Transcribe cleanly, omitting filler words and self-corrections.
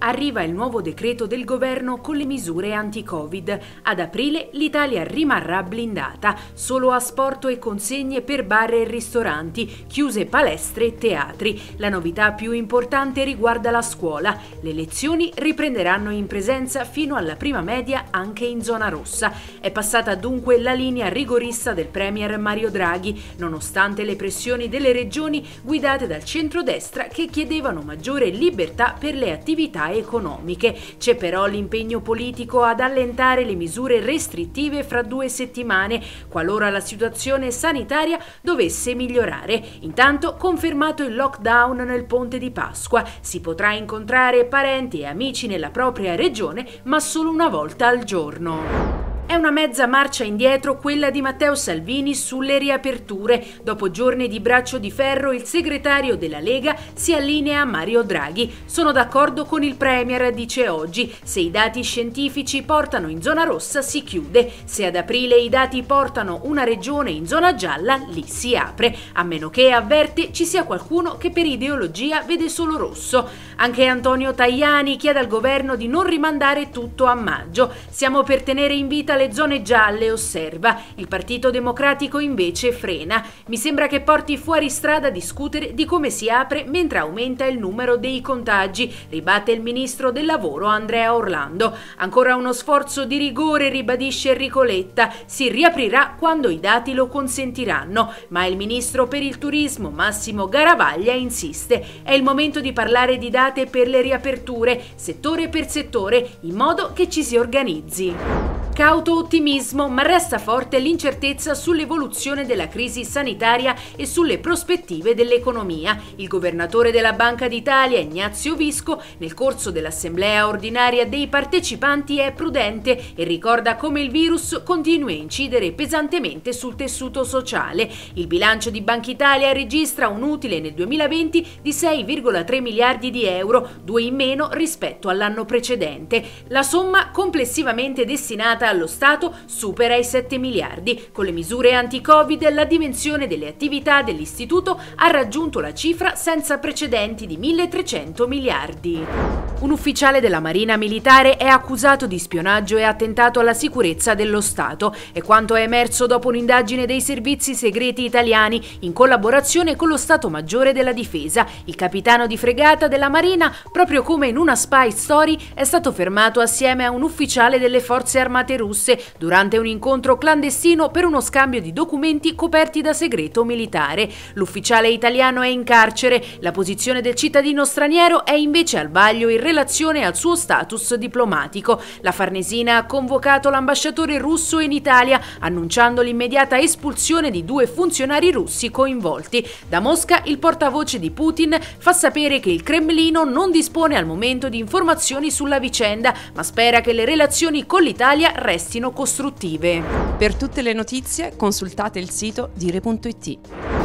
arriva il nuovo decreto del governo con le misure anti-Covid. Ad aprile l'Italia rimarrà blindata, solo asporto e consegne per bar e ristoranti, chiuse palestre e teatri. La novità più importante riguarda la scuola. Le lezioni riprenderanno in presenza fino alla prima media anche in zona rossa. È passata dunque la linea rigorista del premier Mario Draghi, nonostante le pressioni delle regioni guidate dal centrodestra che chiedevano maggiore libertà per le attività economiche. C'è però l'impegno politico ad allentare le misure restrittive fra 2 settimane, qualora la situazione sanitaria dovesse migliorare. Intanto, confermato il lockdown nel ponte di Pasqua, si potrà incontrare parenti e amici nella propria regione, ma solo una volta al giorno. È una mezza marcia indietro quella di Matteo Salvini sulle riaperture. Dopo giorni di braccio di ferro, il segretario della Lega si allinea a Mario Draghi. Sono d'accordo con il premier, dice oggi. Se i dati scientifici portano in zona rossa, si chiude. Se ad aprile i dati portano una regione in zona gialla, lì si apre. A meno che, avverte, ci sia qualcuno che per ideologia vede solo rosso. Anche Antonio Tajani chiede al governo di non rimandare tutto a maggio. Siamo per tenere in vita le zone gialle, osserva. Il Partito Democratico invece frena. Mi sembra che porti fuori strada a discutere di come si apre mentre aumenta il numero dei contagi, ribatte il ministro del lavoro Andrea Orlando. Ancora uno sforzo di rigore, ribadisce Enrico Letta. Si riaprirà quando i dati lo consentiranno, ma il ministro per il turismo Massimo Garavaglia insiste. È il momento di parlare di date per le riaperture, settore per settore, in modo che ci si organizzi. Cauto ottimismo, ma resta forte l'incertezza sull'evoluzione della crisi sanitaria e sulle prospettive dell'economia. Il governatore della Banca d'Italia, Ignazio Visco, nel corso dell'assemblea ordinaria dei partecipanti è prudente e ricorda come il virus continui a incidere pesantemente sul tessuto sociale. Il bilancio di Banca Italia registra un utile nel 2020 di 6,3 miliardi di euro, 2 in meno rispetto all'anno precedente. La somma complessivamente destinata allo Stato supera i 7 miliardi. Con le misure anti-Covid la dimensione delle attività dell'istituto ha raggiunto la cifra senza precedenti di 1.300 miliardi. Un ufficiale della Marina Militare è accusato di spionaggio e attentato alla sicurezza dello Stato. È quanto è emerso dopo un'indagine dei servizi segreti italiani in collaborazione con lo Stato Maggiore della Difesa. Il capitano di fregata della Marina, proprio come in una spy story, è stato fermato assieme a un ufficiale delle forze armate russe durante un incontro clandestino per uno scambio di documenti coperti da segreto militare. L'ufficiale italiano è in carcere, la posizione del cittadino straniero è invece al vaglio in relazione al suo status diplomatico. La Farnesina ha convocato l'ambasciatore russo in Italia, annunciando l'immediata espulsione di 2 funzionari russi coinvolti. Da Mosca il portavoce di Putin fa sapere che il Cremlino non dispone al momento di informazioni sulla vicenda, ma spera che le relazioni con l'Italia restino costruttive. Per tutte le notizie consultate il sito dire.it.